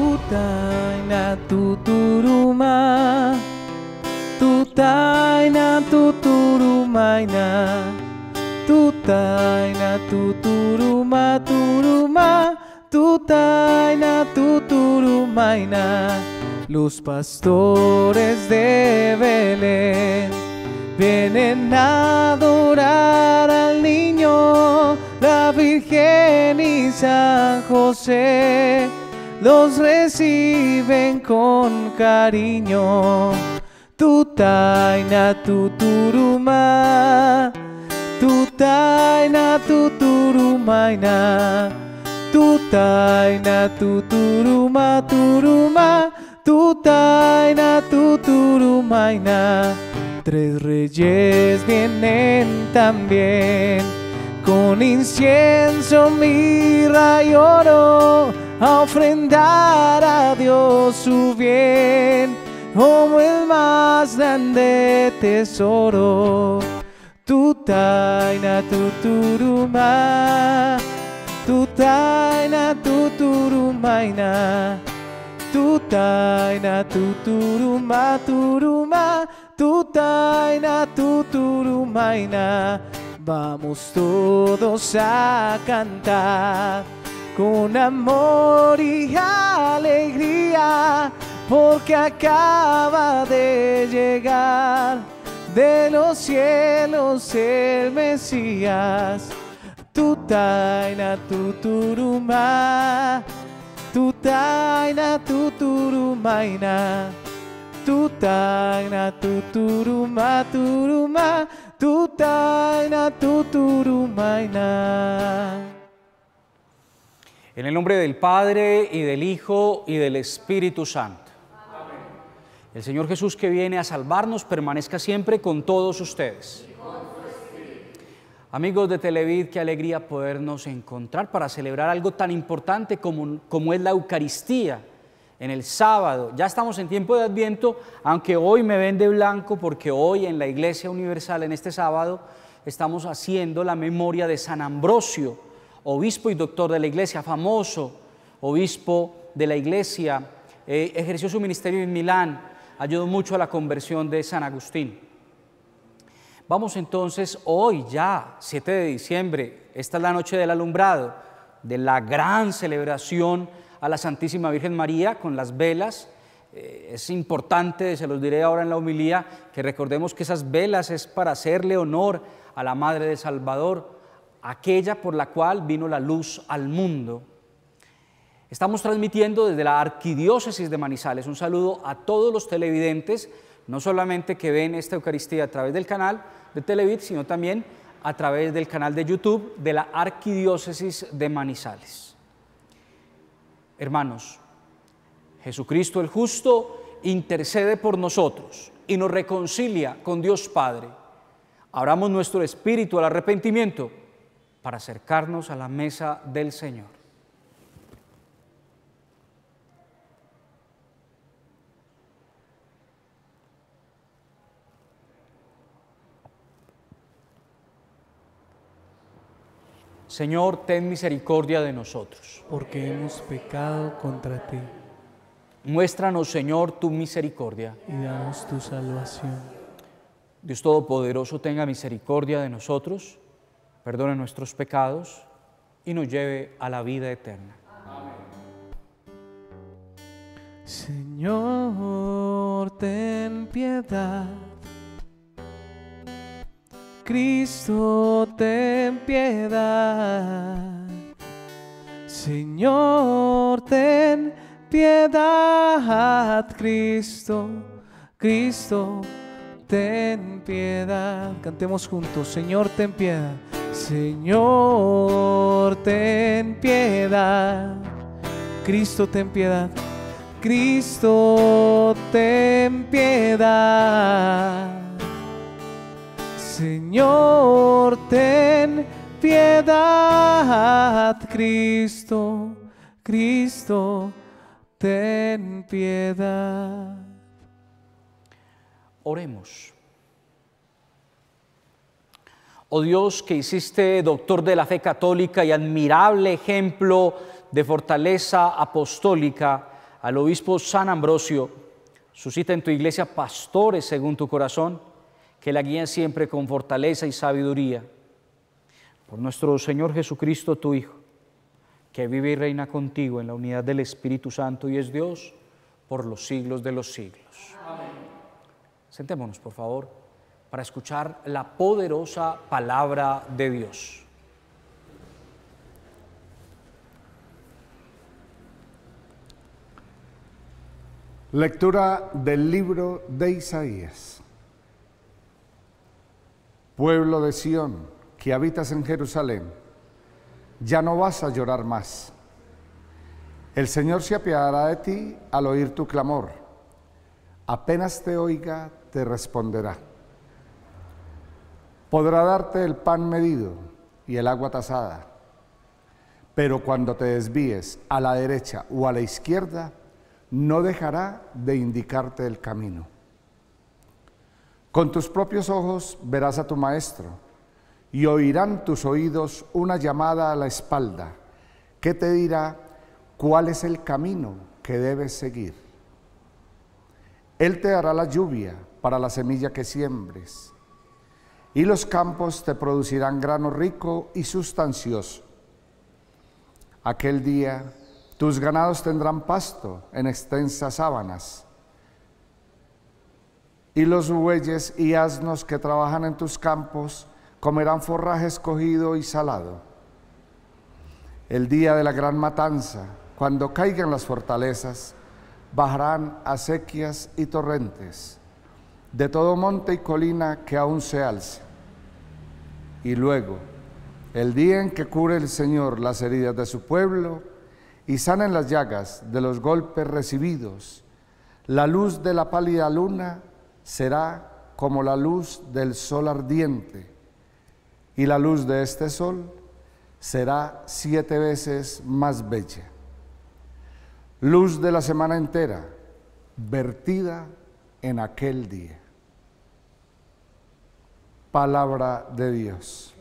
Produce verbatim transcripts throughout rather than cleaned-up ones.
Tutaina tuturuma, tutaina tuturumaina, tutaina tuturuma turuma, tutaina tuturumaina. Los pastores de Belén vienen a adorar al niño, la Virgen y San José los reciben con cariño. Tutaina tuturuma, tutaina tuturumaina, tutaina tuturuma turuma, tutaina tuturumaina. Tres reyes vienen también con incienso, mirra y oro a ofrendar a Dios su bien como el más grande tesoro. Tutaina tuturuma, tutaina tuturumaina, tutaina tuturuma turuma, tutaina tuturumaina. Vamos todos a cantar con amor y alegría, porque acaba de llegar de los cielos el Mesías. Tutaina tuturuma, tutaina tuturumaina, tutaina tuturuma turuma, tutaina tuturumaina. En el nombre del Padre, y del Hijo, y del Espíritu Santo. Amén. El Señor Jesús, que viene a salvarnos, permanezca siempre con todos ustedes. Y con tu espíritu. Amigos de Televid, qué alegría podernos encontrar para celebrar algo tan importante como, como es la Eucaristía en el sábado. Ya estamos en tiempo de Adviento, aunque hoy me ven de blanco, porque hoy en la Iglesia Universal, en este sábado, estamos haciendo la memoria de San Ambrosio, obispo y doctor de la Iglesia, famoso obispo de la Iglesia, eh, ejerció su ministerio en Milán, ayudó mucho a la conversión de San Agustín. Vamos entonces hoy ya, siete de diciembre, esta es la noche del alumbrado, de la gran celebración a la Santísima Virgen María con las velas. Eh, es importante, se los diré ahora en la homilía, que recordemos que esas velas es para hacerle honor a la Madre del Salvador, aquella por la cual vino la luz al mundo. Estamos transmitiendo desde la Arquidiócesis de Manizales. Un saludo a todos los televidentes, no solamente que ven esta Eucaristía a través del canal de Televid, sino también a través del canal de YouTube de la Arquidiócesis de Manizales. Hermanos, Jesucristo el justo intercede por nosotros y nos reconcilia con Dios Padre. Abramos nuestro espíritu al arrepentimiento para acercarnos a la mesa del Señor. Señor, ten misericordia de nosotros. Porque hemos pecado contra ti. Muéstranos, Señor, tu misericordia. Y danos tu salvación. Dios Todopoderoso, tenga misericordia de nosotros, perdone nuestros pecados y nos lleve a la vida eterna. Amén. Señor, ten piedad. Cristo, ten piedad. Señor, ten piedad. Cristo, Cristo, ten piedad. Cantemos juntos. Señor, ten piedad. Señor, ten piedad. Cristo, ten piedad. Cristo, ten piedad. Señor, ten piedad. Cristo, Cristo, ten piedad. Oremos. Oh Dios, que hiciste doctor de la fe católica y admirable ejemplo de fortaleza apostólica al obispo San Ambrosio, suscita en tu iglesia pastores según tu corazón, que la guíen siempre con fortaleza y sabiduría. Por nuestro Señor Jesucristo, tu Hijo, que vive y reina contigo en la unidad del Espíritu Santo y es Dios por los siglos de los siglos. Amén. Sentémonos, por favor, para escuchar la poderosa palabra de Dios. Lectura del libro de Isaías. Pueblo de Sión, que habitas en Jerusalén, ya no vas a llorar más. El Señor se apiadará de ti al oír tu clamor. Apenas te oiga, te responderá. Podrá darte el pan medido y el agua tasada, pero cuando te desvíes a la derecha o a la izquierda, no dejará de indicarte el camino. Con tus propios ojos verás a tu maestro y oirán tus oídos una llamada a la espalda que te dirá cuál es el camino que debes seguir. Él te dará la lluvia para la semilla que siembres, y los campos te producirán grano rico y sustancioso. Aquel día tus ganados tendrán pasto en extensas sábanas, y los bueyes y asnos que trabajan en tus campos comerán forraje escogido y salado. El día de la gran matanza, cuando caigan las fortalezas, bajarán acequias y torrentes, de todo monte y colina que aún se alce. Y luego, el día en que cure el Señor las heridas de su pueblo y sanen las llagas de los golpes recibidos, la luz de la pálida luna será como la luz del sol ardiente, y la luz de este sol será siete veces más bella. Luz de la semana entera, vertida en aquel día. Palabra de Dios.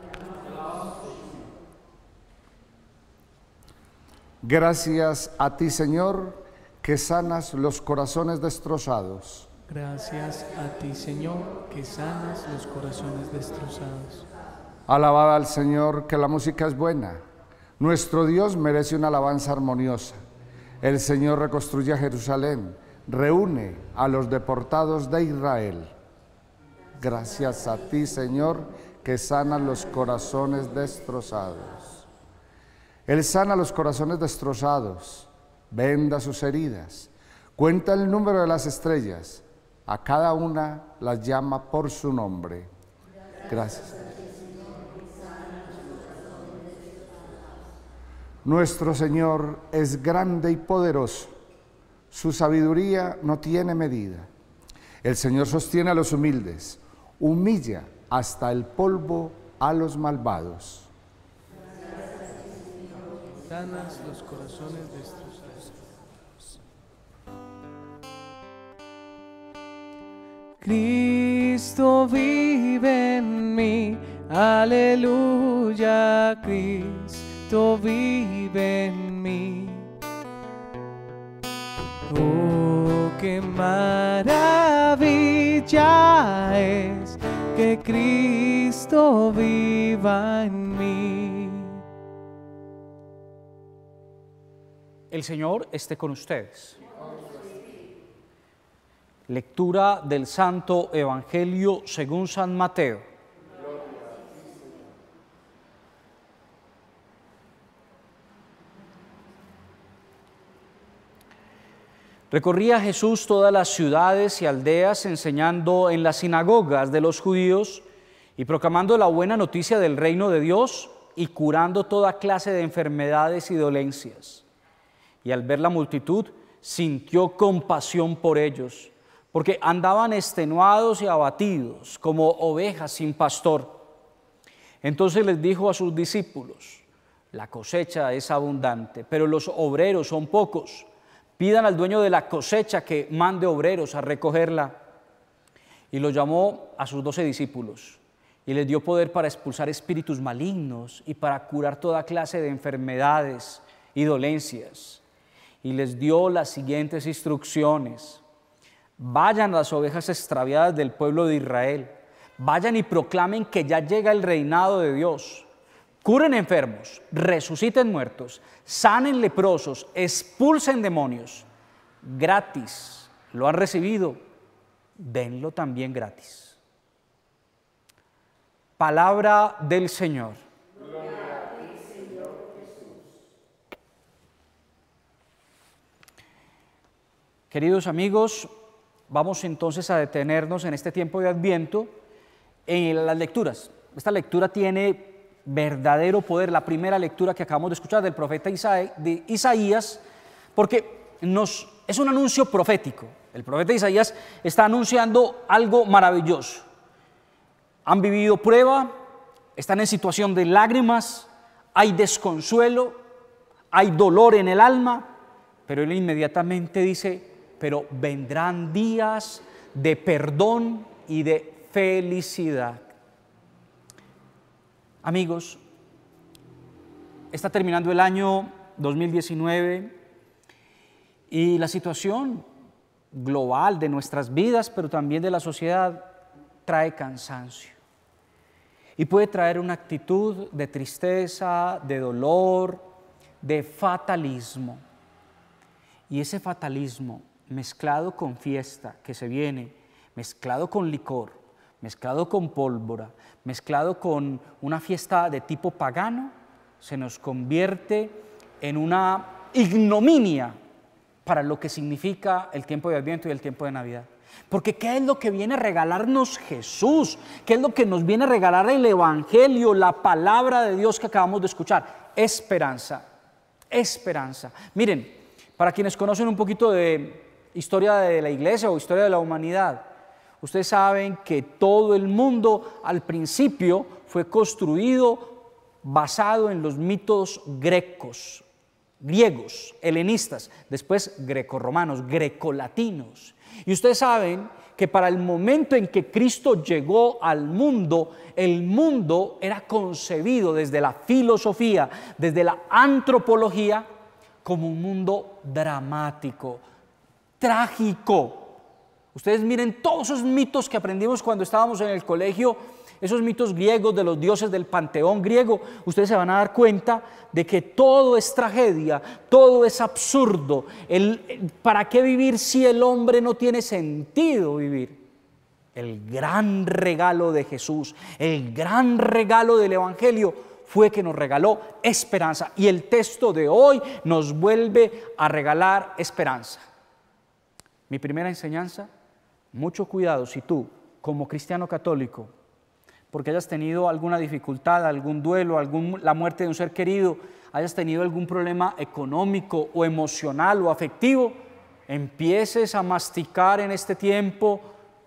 Gracias a ti, Señor, que sanas los corazones destrozados. Gracias a ti, Señor, que sanas los corazones destrozados. Alabad al Señor, que la música es buena. Nuestro Dios merece una alabanza armoniosa. El Señor reconstruye a Jerusalén, reúne a los deportados de Israel. Gracias a ti, Señor, que sana los corazones destrozados. Él sana los corazones destrozados, venda sus heridas, cuenta el número de las estrellas, a cada una las llama por su nombre. Gracias. Nuestro Señor es grande y poderoso, su sabiduría no tiene medida. El Señor sostiene a los humildes, humilla hasta el polvo a los malvados. Sanas los corazones destrozados. Cristo vive en mí, aleluya, Cristo vive en mí. Oh, qué maravilla es que Cristo viva en mí. El Señor esté con ustedes. Lectura del Santo Evangelio según San Mateo. Recorría Jesús todas las ciudades y aldeas, enseñando en las sinagogas de los judíos y proclamando la buena noticia del reino de Dios y curando toda clase de enfermedades y dolencias. Y al ver la multitud, sintió compasión por ellos, porque andaban extenuados y abatidos, como ovejas sin pastor. Entonces les dijo a sus discípulos: la cosecha es abundante, pero los obreros son pocos. Pidan al dueño de la cosecha que mande obreros a recogerla. Y los llamó a sus doce discípulos, y les dio poder para expulsar espíritus malignos y para curar toda clase de enfermedades y dolencias. y les dio las siguientes instrucciones. Vayan a las ovejas extraviadas del pueblo de Israel, vayan y proclamen que ya llega el reinado de Dios. Curen enfermos, resuciten muertos, sanen leprosos, expulsen demonios. Gratis, lo han recibido, denlo también gratis. Palabra del Señor. Gloria a ti, Señor Jesús. Queridos amigos, vamos entonces a detenernos en este tiempo de Adviento en las lecturas. Esta lectura tiene verdadero poder, la primera lectura que acabamos de escuchar del profeta Isa- de Isaías, porque nos, es un anuncio profético. El profeta Isaías está anunciando algo maravilloso. Han vivido prueba, están en situación de lágrimas, hay desconsuelo, hay dolor en el alma, pero él inmediatamente dice, pero vendrán días de perdón y de felicidad. Amigos, está terminando el año dos mil diecinueve y la situación global de nuestras vidas, pero también de la sociedad, trae cansancio. Y puede traer una actitud de tristeza, de dolor, de fatalismo. Y ese fatalismo mezclado con fiesta que se viene, mezclado con licor, mezclado con pólvora, mezclado con una fiesta de tipo pagano, se nos convierte en una ignominia para lo que significa el tiempo de Adviento y el tiempo de Navidad. Porque ¿qué es lo que viene a regalarnos Jesús? ¿Qué es lo que nos viene a regalar el Evangelio, la palabra de Dios que acabamos de escuchar? Esperanza, esperanza. Miren, para quienes conocen un poquito de historia de la iglesia o historia de la humanidad, ustedes saben que todo el mundo al principio fue construido basado en los mitos grecos, griegos, helenistas, después grecorromanos, grecolatinos. Y ustedes saben que para el momento en que Cristo llegó al mundo, el mundo era concebido desde la filosofía, desde la antropología, como un mundo dramático, trágico. Ustedes miren todos esos mitos que aprendimos cuando estábamos en el colegio, esos mitos griegos de los dioses del panteón griego. Ustedes se van a dar cuenta de que todo es tragedia, todo es absurdo. El, ¿para qué vivir si el hombre no tiene sentido vivir? El gran regalo de Jesús, el gran regalo del Evangelio fue que nos regaló esperanza. Y el texto de hoy nos vuelve a regalar esperanza. Mi primera enseñanza: mucho cuidado si tú, como cristiano católico, porque hayas tenido alguna dificultad, algún duelo, algún, la muerte de un ser querido, hayas tenido algún problema económico o emocional o afectivo, empieces a masticar en este tiempo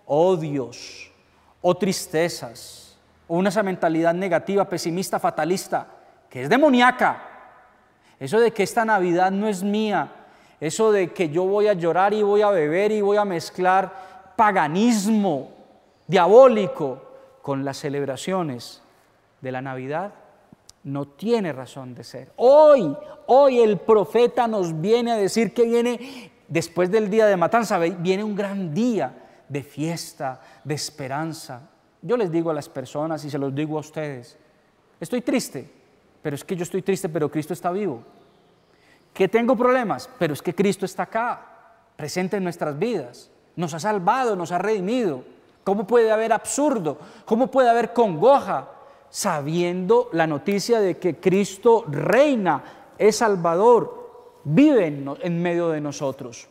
odios o tristezas o una esa mentalidad negativa, pesimista, fatalista, que es demoníaca. Eso de que esta Navidad no es mía, eso de que yo voy a llorar y voy a beber y voy a mezclar paganismo diabólico con las celebraciones de la Navidad, no tiene razón de ser. Hoy, hoy el profeta nos viene a decir que viene, después del día de matanza, viene un gran día de fiesta, de esperanza. Yo les digo a las personas y se los digo a ustedes, estoy triste, pero es que yo estoy triste, pero Cristo está vivo. Que tengo problemas, pero es que Cristo está acá, presente en nuestras vidas. Nos ha salvado, nos ha redimido. ¿Cómo puede haber absurdo? ¿Cómo puede haber congoja? Sabiendo la noticia de que Cristo reina, es Salvador, vive en, en medio de nosotros.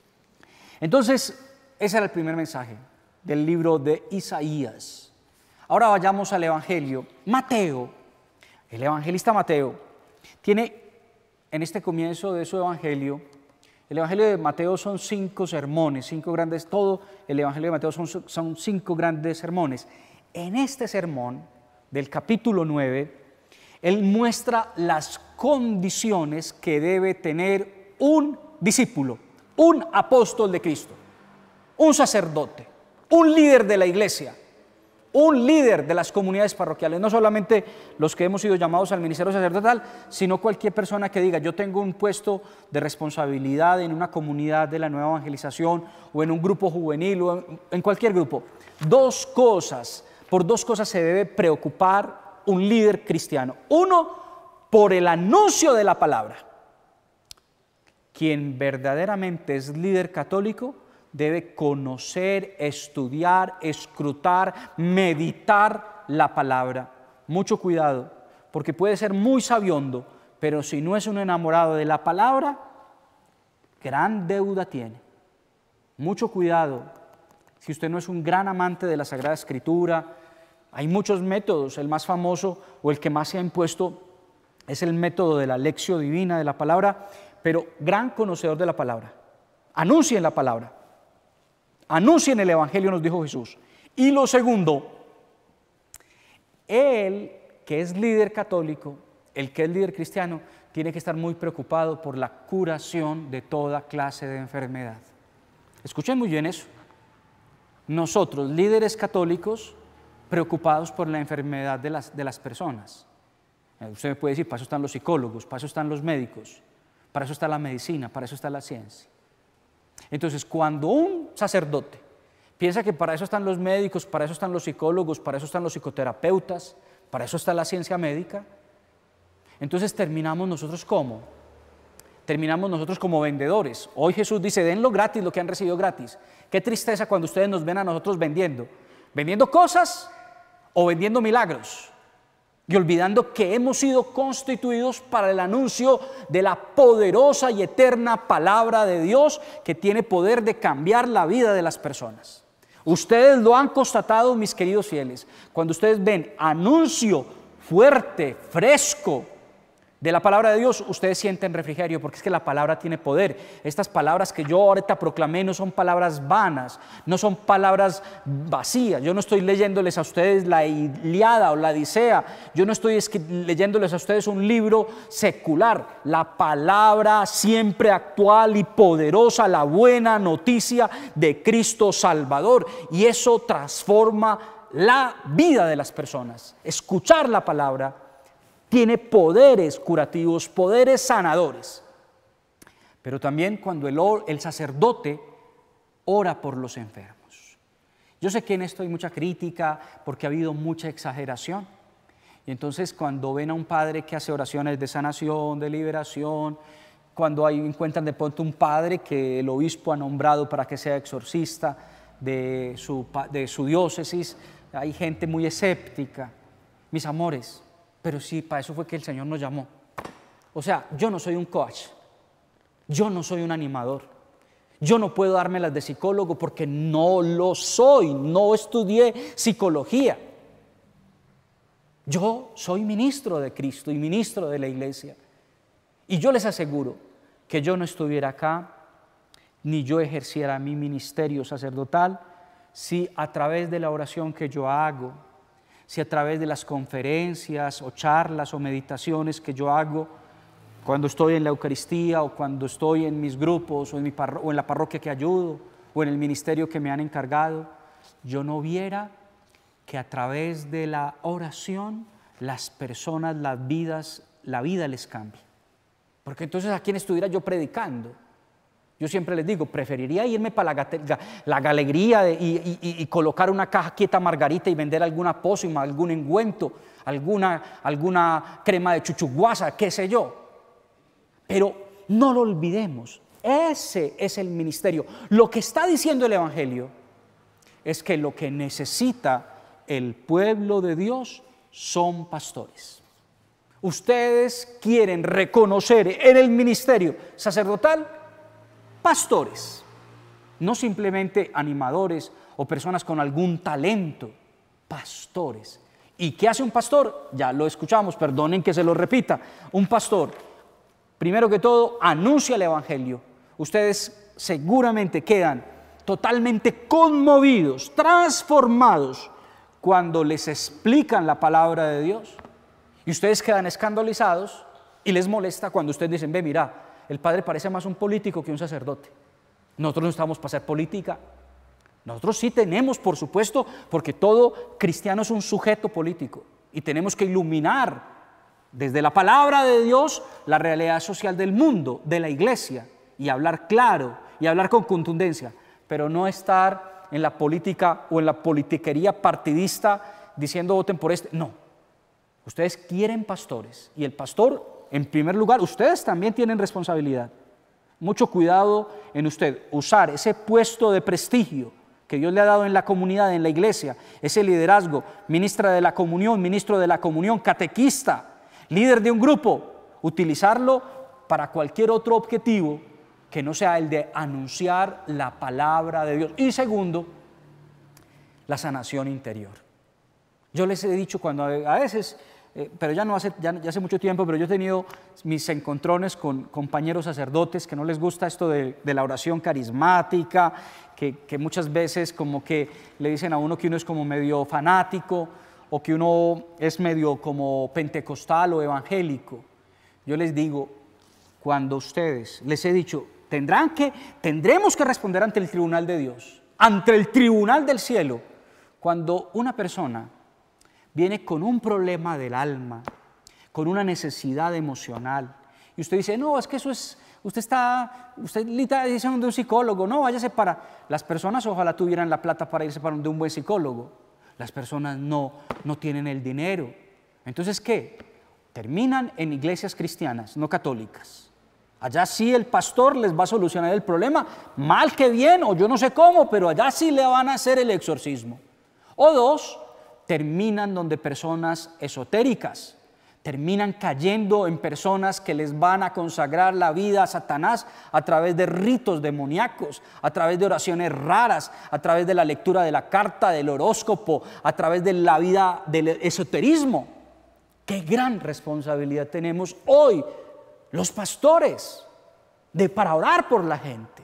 Entonces, ese era el primer mensaje del libro de Isaías. Ahora vayamos al Evangelio. Mateo, el evangelista Mateo, tiene en este comienzo de su Evangelio, el Evangelio de Mateo son cinco sermones, cinco grandes, todo el Evangelio de Mateo son, son cinco grandes sermones. En este sermón del capítulo nueve, él muestra las condiciones que debe tener un discípulo, un apóstol de Cristo, un sacerdote, un líder de la iglesia, un líder de las comunidades parroquiales, no solamente los que hemos sido llamados al ministerio sacerdotal, sino cualquier persona que diga, yo tengo un puesto de responsabilidad en una comunidad de la nueva evangelización o en un grupo juvenil o en, en cualquier grupo. Dos cosas, por dos cosas se debe preocupar un líder cristiano. Uno, por el anuncio de la palabra. Quien verdaderamente es líder católico debe conocer, estudiar, escrutar, meditar la palabra. Mucho cuidado, porque puede ser muy sabiondo, pero si no es un enamorado de la palabra, gran deuda tiene. Mucho cuidado, si usted no es un gran amante de la Sagrada Escritura. Hay muchos métodos, el más famoso o el que más se ha impuesto es el método de la lección divina de la palabra, pero gran conocedor de la palabra. Anuncien la palabra. Anuncien el Evangelio, nos dijo Jesús. Y lo segundo, el que es líder católico, el que es líder cristiano, tiene que estar muy preocupado por la curación de toda clase de enfermedad. Escuchen muy bien eso. Nosotros, líderes católicos, preocupados por la enfermedad de las, de las personas. Usted me puede decir, para eso están los psicólogos, para eso están los médicos, para eso está la medicina, para eso está la ciencia. Entonces, cuando un sacerdote piensa que para eso están los médicos, para eso están los psicólogos, para eso están los psicoterapeutas, para eso está la ciencia médica, entonces terminamos nosotros ¿cómo? Terminamos nosotros como vendedores. Hoy Jesús dice, denlo gratis lo que han recibido gratis. Qué tristeza cuando ustedes nos ven a nosotros vendiendo. Vendiendo cosas o vendiendo milagros. Y olvidando que hemos sido constituidos para el anuncio de la poderosa y eterna palabra de Dios que tiene poder de cambiar la vida de las personas. Ustedes lo han constatado, mis queridos fieles. Cuando ustedes ven anuncio fuerte, fresco de la palabra de Dios, ustedes sienten refrigerio, porque es que la palabra tiene poder. Estas palabras que yo ahorita proclamé no son palabras vanas, no son palabras vacías. Yo no estoy leyéndoles a ustedes la Ilíada o la Odisea, yo no estoy leyéndoles a ustedes un libro secular. La palabra siempre actual y poderosa, la buena noticia de Cristo Salvador, y eso transforma la vida de las personas. Escuchar la palabra tiene poderes curativos, poderes sanadores. Pero también cuando el, el sacerdote ora por los enfermos. Yo sé que en esto hay mucha crítica porque ha habido mucha exageración. Y entonces cuando ven a un padre que hace oraciones de sanación, de liberación, cuando hay, encuentran de pronto un padre que el obispo ha nombrado para que sea exorcista de su, de su diócesis, hay gente muy escéptica. Mis amores, pero sí, para eso fue que el Señor nos llamó. O sea, yo no soy un coach, yo no soy un animador, yo no puedo darme las de psicólogo porque no lo soy, no estudié psicología. Yo soy ministro de Cristo y ministro de la iglesia. Y yo les aseguro que yo no estuviera acá, ni yo ejerciera mi ministerio sacerdotal, si a través de la oración que yo hago, si a través de las conferencias o charlas o meditaciones que yo hago cuando estoy en la Eucaristía o cuando estoy en mis grupos o en, mi parro- o en la parroquia que ayudo o en el ministerio que me han encargado, yo no viera que a través de la oración las personas, las vidas, la vida les cambie. Porque entonces ¿a quién estuviera yo predicando? Yo siempre les digo, preferiría irme para la, ga, la galería de, y, y, y colocar una caja quieta margarita y vender alguna pócima, algún ungüento, alguna, alguna crema de chuchuguasa, qué sé yo. Pero no lo olvidemos, ese es el ministerio. Lo que está diciendo el Evangelio es que lo que necesita el pueblo de Dios son pastores. Ustedes quieren reconocer en el ministerio sacerdotal pastores, no simplemente animadores o personas con algún talento, pastores. ¿Y qué hace un pastor? Ya lo escuchamos, perdonen que se lo repita. Un pastor, primero que todo, anuncia el Evangelio. Ustedes seguramente quedan totalmente conmovidos, transformados, cuando les explican la palabra de Dios. Y ustedes quedan escandalizados y les molesta cuando ustedes dicen, ve, mira, el padre parece más un político que un sacerdote. Nosotros no estamos para hacer política. Nosotros sí tenemos, por supuesto, porque todo cristiano es un sujeto político y tenemos que iluminar desde la palabra de Dios la realidad social del mundo, de la iglesia, y hablar claro y hablar con contundencia, pero no estar en la política o en la politiquería partidista diciendo voten por este. No, ustedes quieren pastores y el pastor, en primer lugar, ustedes también tienen responsabilidad. Mucho cuidado en usted, usar ese puesto de prestigio que Dios le ha dado en la comunidad, en la iglesia, ese liderazgo, ministra de la comunión, ministro de la comunión, catequista, líder de un grupo, utilizarlo para cualquier otro objetivo que no sea el de anunciar la palabra de Dios. Y segundo, la sanación interior. Yo les he dicho cuando a veces, eh, pero ya no hace, ya, ya hace mucho tiempo, pero yo he tenido mis encontrones con compañeros sacerdotes que no les gusta esto de, de la oración carismática, que, que muchas veces como que le dicen a uno que uno es como medio fanático o que uno es medio como pentecostal o evangélico. Yo les digo, cuando ustedes, les he dicho, tendrán que, tendremos que responder ante el tribunal de Dios, ante el tribunal del cielo, cuando una persona viene con un problema del alma, con una necesidad emocional, y usted dice, no, es que eso es, usted está, usted está diciendo de un psicólogo, no, váyase para, las personas ojalá tuvieran la plata para irse para de un buen psicólogo, las personas no, no tienen el dinero, entonces, ¿qué? Terminan en iglesias cristianas, no católicas. Allá sí el pastor les va a solucionar el problema, mal que bien, o yo no sé cómo, pero allá sí le van a hacer el exorcismo. O dos, terminan donde personas esotéricas, terminan cayendo en personas que les van a consagrar la vida a Satanás a través de ritos demoníacos, a través de oraciones raras, a través de la lectura de la carta, del horóscopo, a través de la vida del esoterismo. ¡Qué gran responsabilidad tenemos hoy los pastores de para orar por la gente!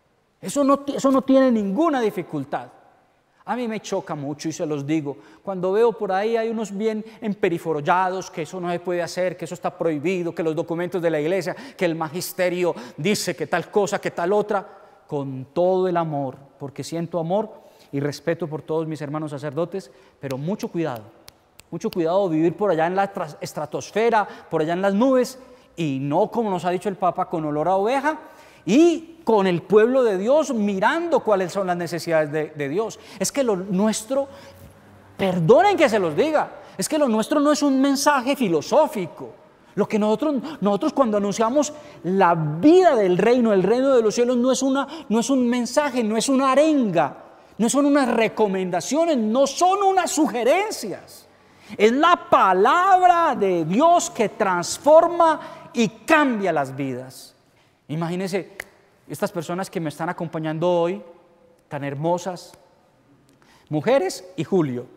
Eso no, eso no tiene ninguna dificultad. A mí me choca mucho y se los digo, cuando veo por ahí hay unos bien emperifollados que eso no se puede hacer, que eso está prohibido, que los documentos de la iglesia, que el magisterio dice que tal cosa, que tal otra, con todo el amor, porque siento amor y respeto por todos mis hermanos sacerdotes, pero mucho cuidado, mucho cuidado de vivir por allá en la estratosfera, por allá en las nubes, y no, como nos ha dicho el Papa, con olor a oveja, y con el pueblo de Dios mirando cuáles son las necesidades de, de Dios. Es que lo nuestro, perdonen que se los diga, es que lo nuestro no es un mensaje filosófico. Lo que nosotros, nosotros cuando anunciamos la vida del reino, el reino de los cielos, no es, una, no es un mensaje, no es una arenga, no son unas recomendaciones, no son unas sugerencias. Es la palabra de Dios que transforma y cambia las vidas. Imagínense estas personas que me están acompañando hoy, tan hermosas, mujeres y Julio,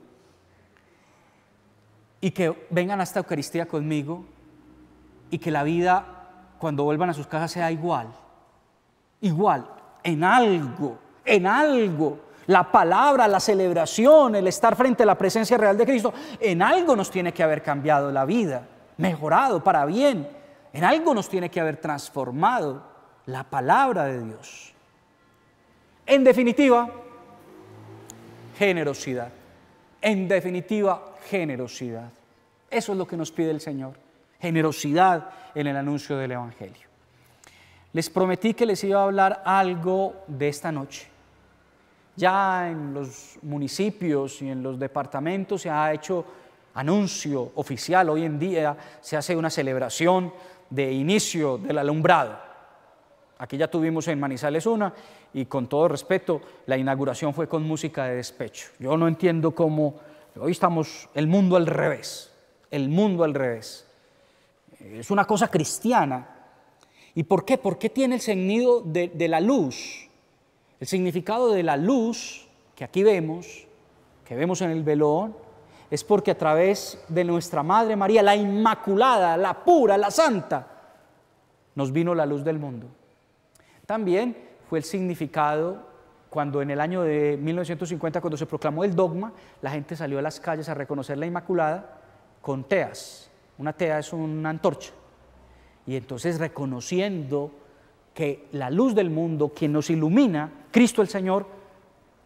y que vengan a esta Eucaristía conmigo y que la vida cuando vuelvan a sus casas sea igual, igual, en algo, en algo. La palabra, la celebración, el estar frente a la presencia real de Cristo, en algo nos tiene que haber cambiado la vida, mejorado para bien, en algo nos tiene que haber transformado la palabra de Dios. En definitiva, generosidad. En definitiva, generosidad. Eso es lo que nos pide el Señor, generosidad en el anuncio del Evangelio. Les prometí que les iba a hablar algo de esta noche. Ya en los municipios y en los departamentos se ha hecho anuncio oficial, hoy en día se hace una celebración de inicio del alumbrado. Aquí ya tuvimos en Manizales una y con todo respeto la inauguración fue con música de despecho. Yo no entiendo cómo, hoy estamos el mundo al revés, el mundo al revés. Es una cosa cristiana. ¿Y por qué? ¿Por qué tiene el sentido de, de la luz? El significado de la luz que aquí vemos, que vemos en el velón, es porque a través de nuestra Madre María, la Inmaculada, la pura, la santa, nos vino la luz del mundo. También fue el significado cuando en el año de mil novecientos cincuenta, cuando se proclamó el dogma, la gente salió a las calles a reconocer la Inmaculada con teas. Una tea es una antorcha. Y entonces reconociendo que la luz del mundo, quien nos ilumina, Cristo el Señor,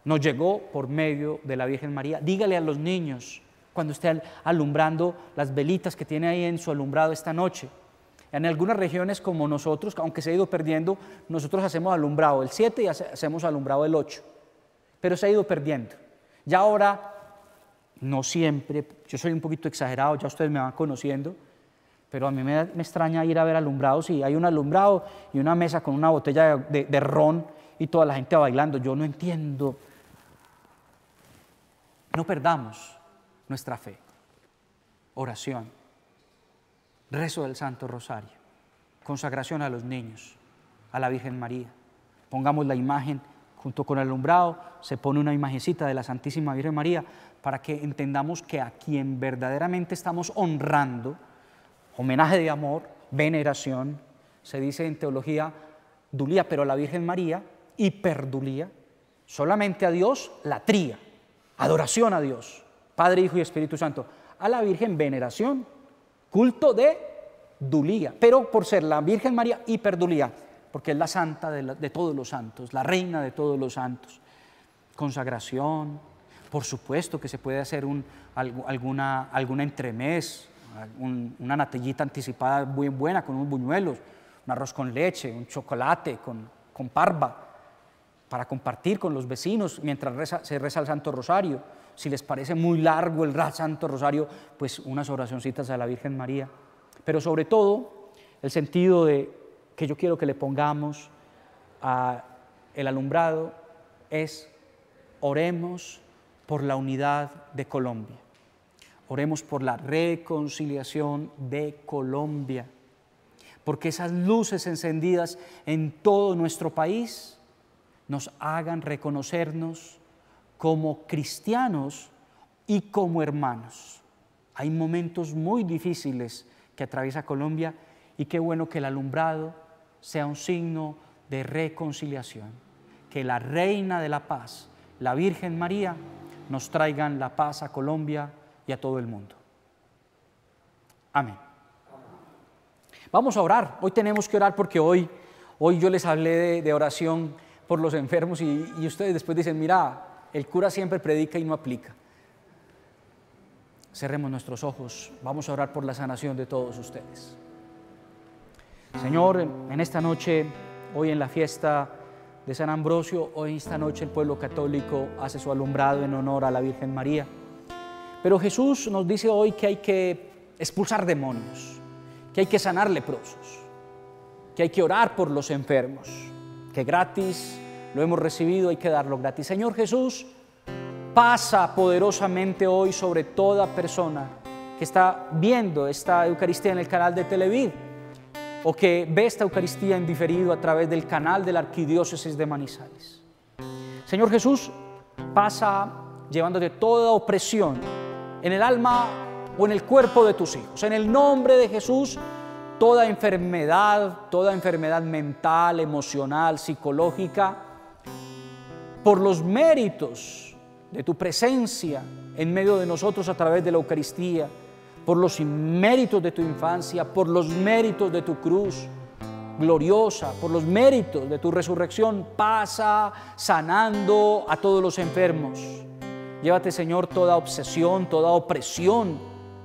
nos llegó por medio de la Virgen María. Dígale a los niños, cuando esté alumbrando las velitas que tiene ahí en su alumbrado esta noche. En algunas regiones como nosotros, aunque se ha ido perdiendo, nosotros hacemos alumbrado el siete y hacemos alumbrado el ocho, pero se ha ido perdiendo. Ya ahora, no siempre, yo soy un poquito exagerado, ya ustedes me van conociendo, pero a mí me, me extraña ir a ver alumbrados y hay un alumbrado y una mesa con una botella de, de, de ron y toda la gente bailando. Yo no entiendo. No perdamos nuestra fe. Oración, rezo del Santo Rosario, consagración a los niños, a la Virgen María. Pongamos la imagen junto con el alumbrado, se pone una imagencita de la Santísima Virgen María para que entendamos que a quien verdaderamente estamos honrando, homenaje de amor, veneración, se dice en teología dulía, pero a la Virgen María, hiperdulía, solamente a Dios, latría, adoración a Dios, Padre, Hijo y Espíritu Santo. A la Virgen, veneración, culto de dulía, pero por ser la Virgen María, hiperdulía, porque es la santa de, la, de todos los santos, la reina de todos los santos. Consagración, por supuesto que se puede hacer un, alguna, alguna entremés, un, una natillita anticipada muy buena con unos buñuelos, un arroz con leche, un chocolate con, con parva, para compartir con los vecinos mientras reza, se reza el Santo Rosario. Si les parece muy largo el Santo Rosario, pues unas oracioncitas a la Virgen María. Pero sobre todo, el sentido de que yo quiero que le pongamos al alumbrado es: oremos por la unidad de Colombia, oremos por la reconciliación de Colombia, porque esas luces encendidas en todo nuestro país nos hagan reconocernos como cristianos y como hermanos. Hay momentos muy difíciles que atraviesa Colombia y qué bueno que el alumbrado sea un signo de reconciliación, que la Reina de la Paz, la Virgen María, nos traigan la paz a Colombia y a todo el mundo. Amén. Vamos a orar. Hoy tenemos que orar porque hoy, hoy yo les hablé de, de oración por los enfermos y, y ustedes después dicen, mira, el cura siempre predica y no aplica. Cerremos nuestros ojos, vamos a orar por la sanación de todos ustedes. Señor, en esta noche, hoy en la fiesta de San Ambrosio, hoy esta noche el pueblo católico hace su alumbrado en honor a la Virgen María. Pero Jesús nos dice hoy que hay que expulsar demonios, que hay que sanar leprosos, que hay que orar por los enfermos, que gratis lo hemos recibido, hay que darlo gratis. Señor Jesús, pasa poderosamente hoy sobre toda persona que está viendo esta Eucaristía en el canal de Televid o que ve esta Eucaristía en diferido a través del canal de la Arquidiócesis de Manizales. Señor Jesús, pasa llevándote toda opresión en el alma o en el cuerpo de tus hijos. En el nombre de Jesús, toda enfermedad, toda enfermedad mental, emocional, psicológica, por los méritos de tu presencia en medio de nosotros a través de la Eucaristía, por los méritos de tu infancia, por los méritos de tu cruz gloriosa, por los méritos de tu resurrección, pasa sanando a todos los enfermos. Llévate, Señor, toda obsesión, toda opresión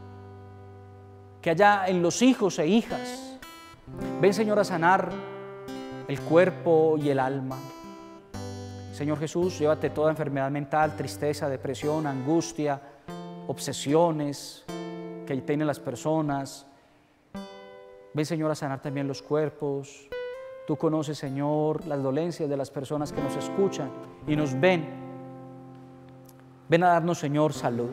que haya en los hijos e hijas. Ven, Señor, a sanar el cuerpo y el alma. Señor Jesús, llévate toda enfermedad mental, tristeza, depresión, angustia, obsesiones que tienen las personas. Ven, Señor, a sanar también los cuerpos. Tú conoces, Señor, las dolencias de las personas que nos escuchan y nos ven. Ven a darnos, Señor, salud.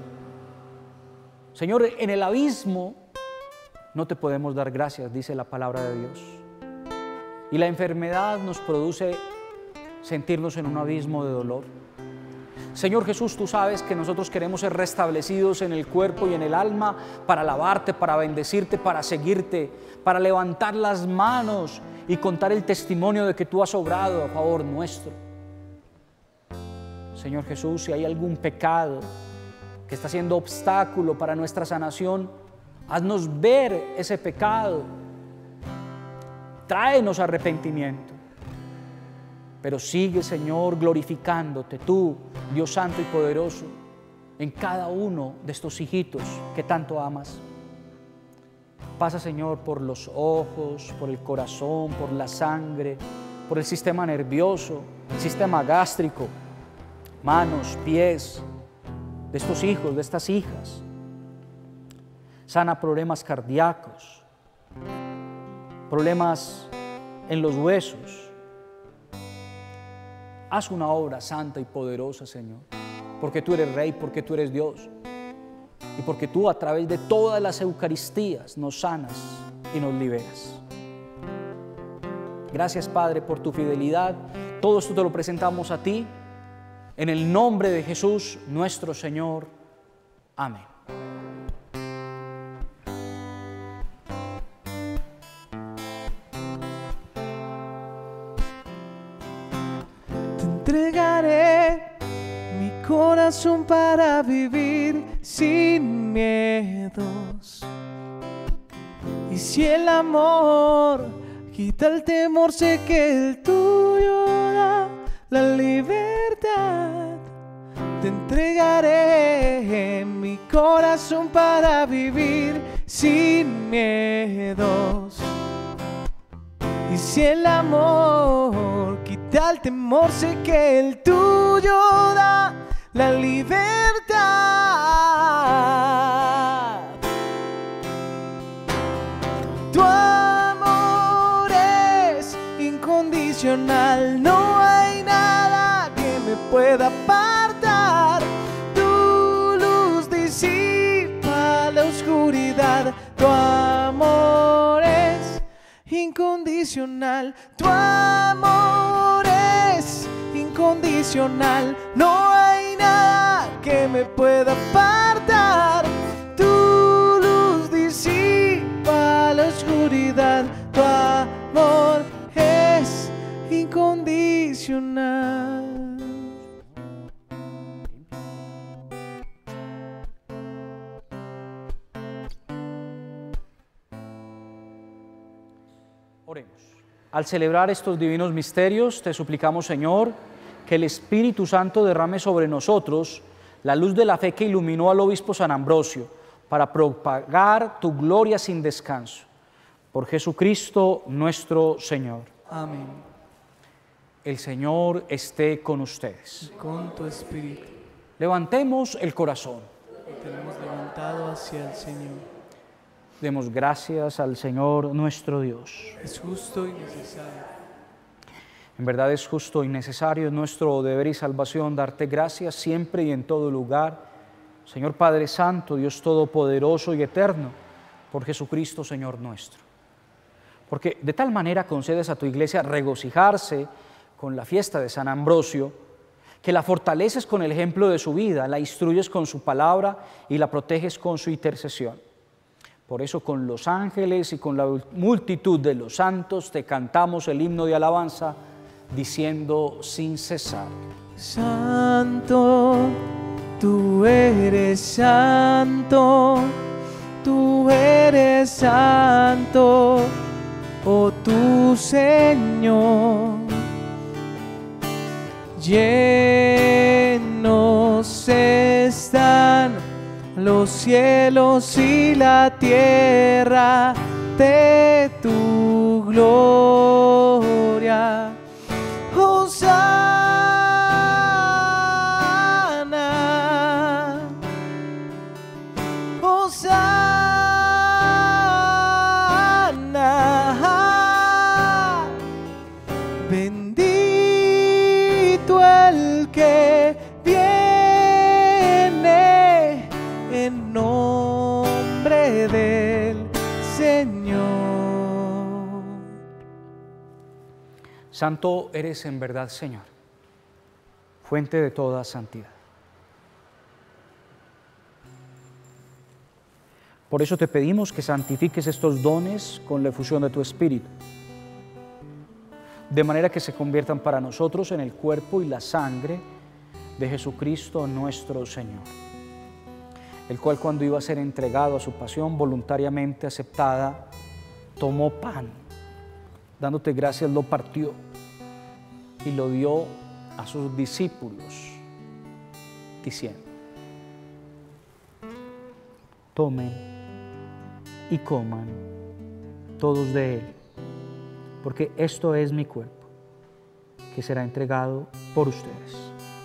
Señor, en el abismo no te podemos dar gracias, dice la palabra de Dios. Y la enfermedad nos produce sentirnos en un abismo de dolor. Señor Jesús, tú sabes que nosotros queremos ser restablecidos en el cuerpo y en el alma para alabarte, para bendecirte, para seguirte, para levantar las manos y contar el testimonio de que tú has obrado a favor nuestro. Señor Jesús, si hay algún pecado que está siendo obstáculo para nuestra sanación, haznos ver ese pecado. Tráenos arrepentimiento. Pero sigue, Señor, glorificándote tú, Dios Santo y poderoso, en cada uno de estos hijitos que tanto amas. Pasa, Señor, por los ojos, por el corazón, por la sangre, por el sistema nervioso, el sistema gástrico, manos, pies de estos hijos, de estas hijas. Sana problemas cardíacos, problemas en los huesos. Haz una obra santa y poderosa, Señor, porque tú eres Rey, porque tú eres Dios y porque tú a través de todas las Eucaristías nos sanas y nos liberas. Gracias, Padre, por tu fidelidad. Todo esto te lo presentamos a ti, en el nombre de Jesús, nuestro Señor. Amén. Entregaré mi corazón para vivir sin miedos. Y si el amor quita el temor, sé que el tuyo da la libertad. Te entregaré mi corazón para vivir sin miedos. Y si el amor quita el temor, sé que el tuyo da la libertad. Tu amor es incondicional, no hay nada que me pueda apartar. Tu luz disipa la oscuridad, tu amor es incondicional, tu amor es incondicional, no hay nada que me pueda apartar. Tu luz disipa la oscuridad, tu amor es incondicional. Oremos. Al celebrar estos divinos misterios, te suplicamos, Señor, que el Espíritu Santo derrame sobre nosotros la luz de la fe que iluminó al obispo San Ambrosio, para propagar tu gloria sin descanso. Por Jesucristo nuestro Señor. Amén. El Señor esté con ustedes. Con tu espíritu. Levantemos el corazón. Tenemos levantado hacia el Señor. Demos gracias al Señor nuestro Dios. Es justo y necesario. En verdad es justo y necesario, es nuestro deber y salvación darte gracias siempre y en todo lugar, Señor Padre Santo, Dios Todopoderoso y Eterno, por Jesucristo, Señor nuestro. Porque de tal manera concedes a tu iglesia regocijarse con la fiesta de San Ambrosio, que la fortaleces con el ejemplo de su vida, la instruyes con su palabra y la proteges con su intercesión. Por eso con los ángeles y con la multitud de los santos te cantamos el himno de alabanza, diciendo sin cesar: Santo, tú eres santo, tú eres santo, oh tu Señor. Llenos están los cielos y la tierra de tu gloria. Hosana, Hosana, bendito el que viene en nombre del Señor. Santo eres en verdad, Señor, fuente de toda santidad. Por eso te pedimos que santifiques estos dones con la efusión de tu Espíritu, de manera que se conviertan para nosotros en el cuerpo y la sangre de Jesucristo nuestro Señor, el cual, cuando iba a ser entregado a su pasión voluntariamente aceptada, tomó pan, dándote gracias, lo partió y lo dio a sus discípulos, diciendo: tomen y coman todos de él, porque esto es mi cuerpo, que será entregado por ustedes.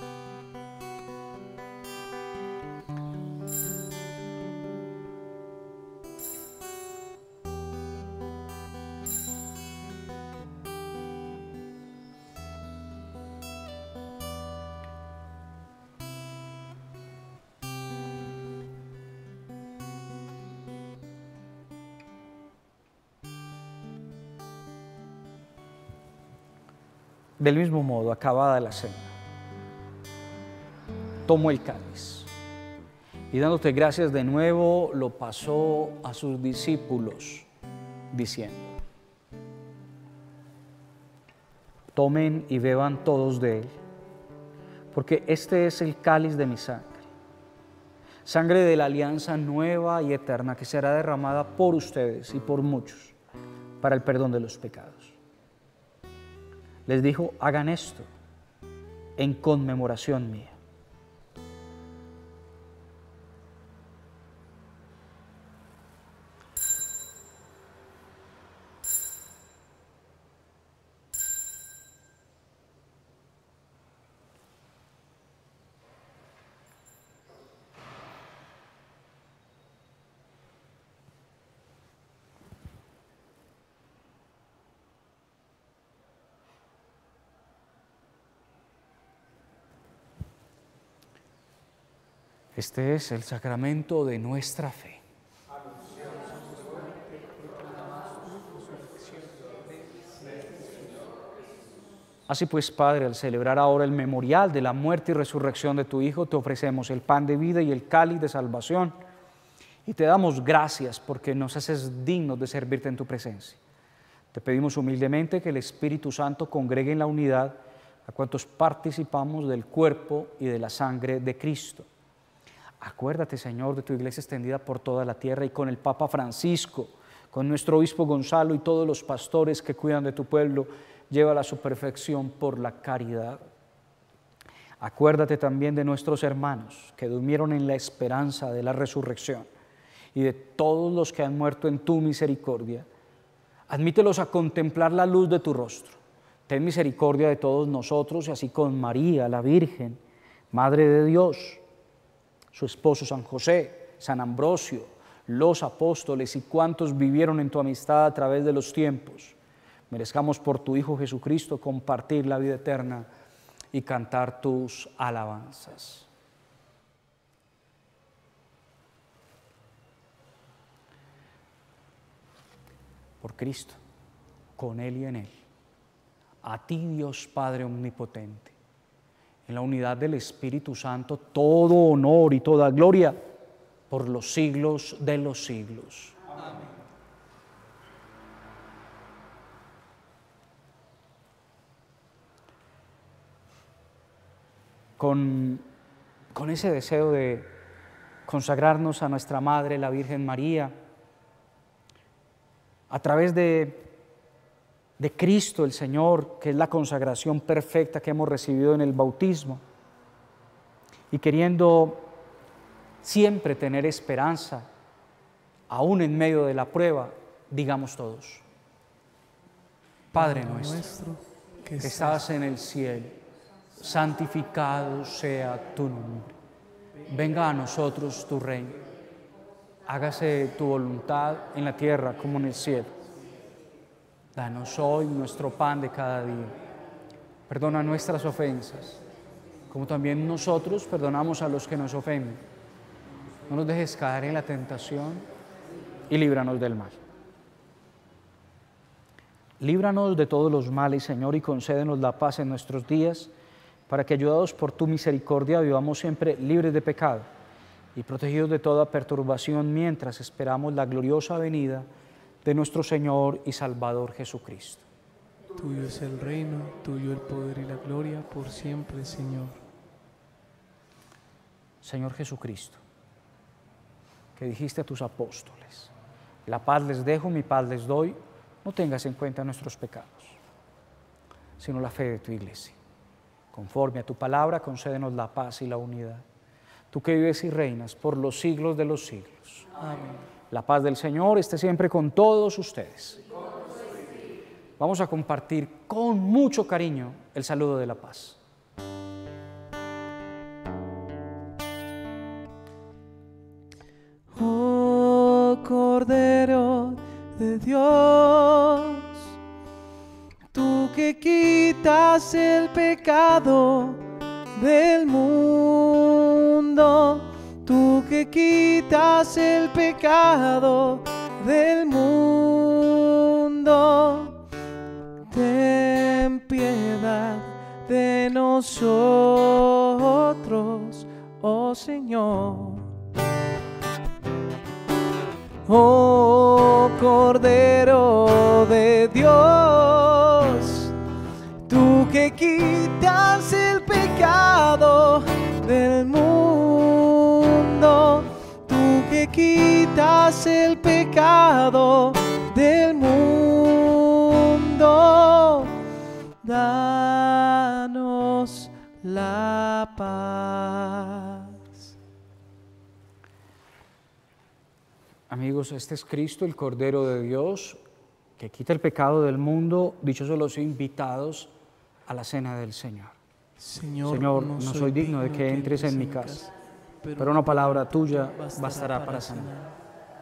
Del mismo modo, acabada la cena, tomó el cáliz y dándote gracias de nuevo, lo pasó a sus discípulos, diciendo: tomen y beban todos de él, porque este es el cáliz de mi sangre, sangre de la alianza nueva y eterna que será derramada por ustedes y por muchos para el perdón de los pecados. Les dijo: hagan esto en conmemoración mía. Este es el sacramento de nuestra fe. Así pues, Padre, al celebrar ahora el memorial de la muerte y resurrección de tu Hijo, te ofrecemos el pan de vida y el cáliz de salvación, y te damos gracias porque nos haces dignos de servirte en tu presencia. Te pedimos humildemente que el Espíritu Santo congregue en la unidad a cuantos participamos del cuerpo y de la sangre de Cristo. Acuérdate, Señor, de tu iglesia extendida por toda la tierra y con el Papa Francisco, con nuestro obispo Gonzalo y todos los pastores que cuidan de tu pueblo, llévala a su perfección por la caridad. Acuérdate también de nuestros hermanos que durmieron en la esperanza de la resurrección y de todos los que han muerto en tu misericordia. Admítelos a contemplar la luz de tu rostro. Ten misericordia de todos nosotros y así con María, la Virgen, Madre de Dios, su esposo San José, San Ambrosio, los apóstoles y cuantos vivieron en tu amistad a través de los tiempos, merezcamos por tu Hijo Jesucristo compartir la vida eterna y cantar tus alabanzas. Por Cristo, con Él y en Él, a ti, Dios Padre Omnipotente, en la unidad del Espíritu Santo, todo honor y toda gloria por los siglos de los siglos. Amén. Con, con ese deseo de consagrarnos a nuestra Madre, la Virgen María, a través de de Cristo el Señor, que es la consagración perfecta que hemos recibido en el bautismo, y queriendo siempre tener esperanza, aún en medio de la prueba, digamos todos: Padre nuestro, que estás en el cielo, santificado sea tu nombre. Venga a nosotros tu reino. Hágase tu voluntad en la tierra como en el cielo. Danos hoy nuestro pan de cada día. Perdona nuestras ofensas, como también nosotros perdonamos a los que nos ofenden. No nos dejes caer en la tentación y líbranos del mal. Líbranos de todos los males, Señor, y concédenos la paz en nuestros días, para que, ayudados por tu misericordia, vivamos siempre libres de pecado y protegidos de toda perturbación, mientras esperamos la gloriosa venida de nuestro Señor y Salvador Jesucristo. Tuyo es el reino, tuyo el poder y la gloria por siempre, Señor. Señor Jesucristo, que dijiste a tus apóstoles: la paz les dejo, mi paz les doy, no tengas en cuenta nuestros pecados, sino la fe de tu iglesia. Conforme a tu palabra, concédenos la paz y la unidad. Tú que vives y reinas por los siglos de los siglos. Amén. La paz del Señor esté siempre con todos ustedes. Vamos a compartir con mucho cariño el saludo de la paz. Oh Cordero de Dios, tú que quitas el pecado del mundo, tú que quitas el pecado del mundo, ten piedad de nosotros, oh Señor. Oh Cordero de Dios, tú que quitas el pecado del mundo, tú que quitas el pecado del mundo, danos la paz. Amigos, este es Cristo, el Cordero de Dios, que quita el pecado del mundo. Dichosos los invitados a la cena del Señor. Señor, Señor, no soy digno de que entres en mi casa, pero una palabra tuya bastará para sanar.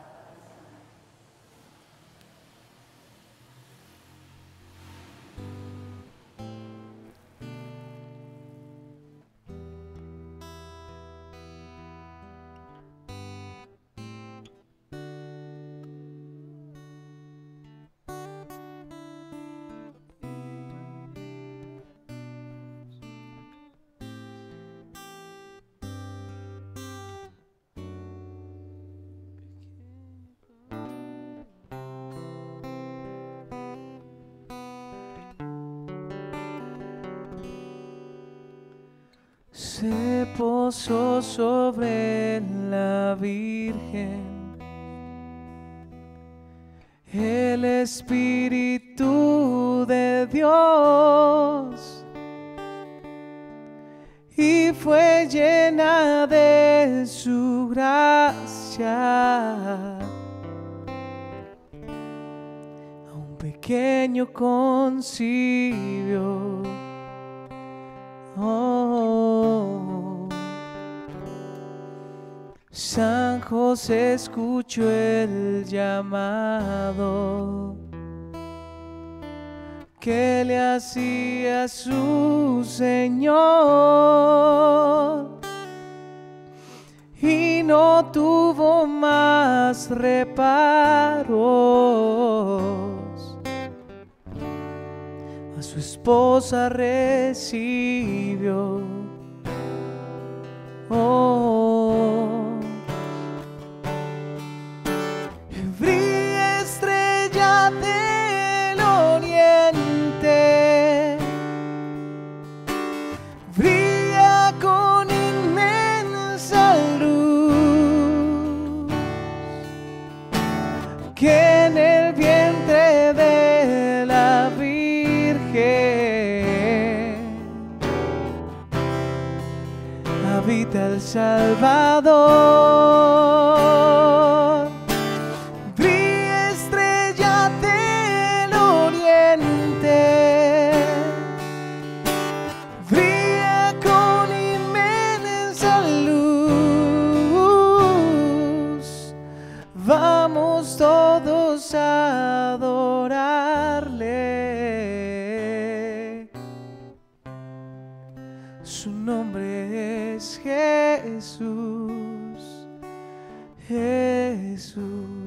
Se posó sobre la Virgen el Espíritu de Dios y fue llena de su gracia. A un pequeño concibió. Oh, San José escuchó el llamado que le hacía su Señor y no tuvo más reparos. A su esposa recibió. Oh, brilla estrella del oriente, brilla con inmensa luz, que en el vientre de la habita el Salvador. Brilla estrella del oriente, brilla con inmensa luz. Vamos todos a adorarle. Su nombre es Jesús, Jesús.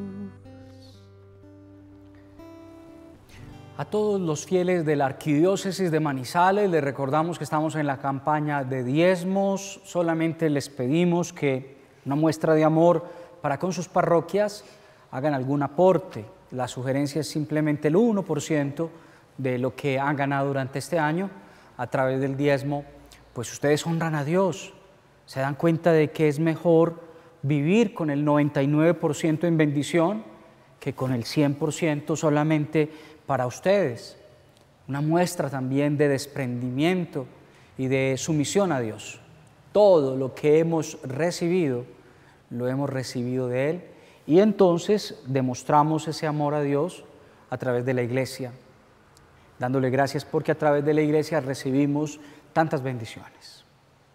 A todos los fieles de la Arquidiócesis de Manizales les recordamos que estamos en la campaña de diezmos. Solamente les pedimos que una muestra de amor para con sus parroquias hagan algún aporte. La sugerencia es simplemente el uno por ciento de lo que han ganado durante este año a través del diezmo. Pues ustedes honran a Dios, se dan cuenta de que es mejor vivir con el noventa y nueve por ciento en bendición que con el cien por ciento solamente para ustedes. una muestra también de desprendimiento y de sumisión a Dios. Todo lo que hemos recibido, lo hemos recibido de Él, y entonces demostramos ese amor a Dios a través de la iglesia, dándole gracias porque a través de la iglesia recibimos tantas bendiciones.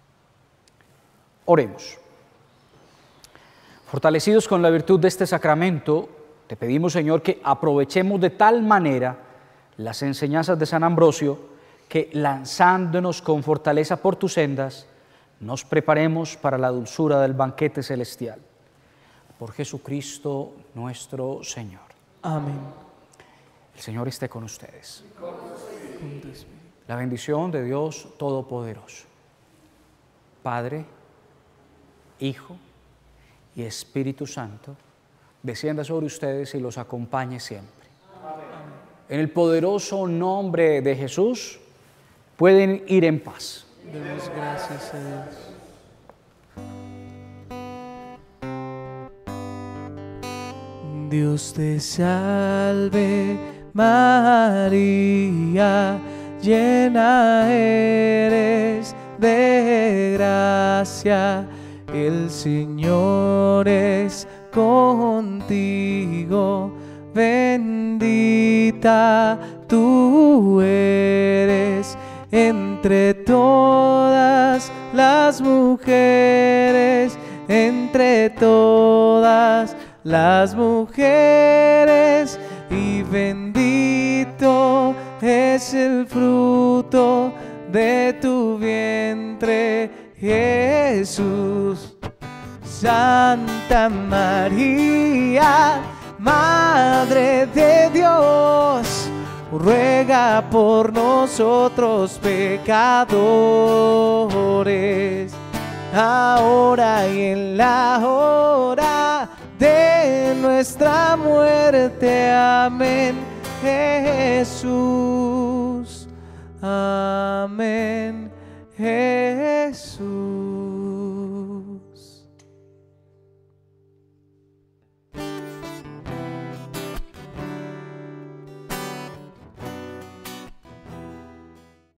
Oremos. Fortalecidos con la virtud de este sacramento, te pedimos, Señor, que aprovechemos de tal manera las enseñanzas de San Ambrosio, que lanzándonos con fortaleza por tus sendas, nos preparemos para la dulzura del banquete celestial. Por Jesucristo nuestro Señor. Amén. El Señor esté con ustedes. Con tu espíritu. La bendición de Dios Todopoderoso, Padre, Hijo y Espíritu Santo, descienda sobre ustedes y los acompañe siempre. Amén. En el poderoso nombre de Jesús, pueden ir en paz. Demos gracias a Dios. Dios te salve, María, llena eres de gracia, el Señor es contigo, bendita tú eres entre todas las mujeres, entre todas las mujeres, y bendito es el fruto de tu vientre, Jesús. Santa María, Madre de Dios, ruega por nosotros pecadores, ahora y en la hora de nuestra muerte. Amén, Jesús. Amén, Jesús.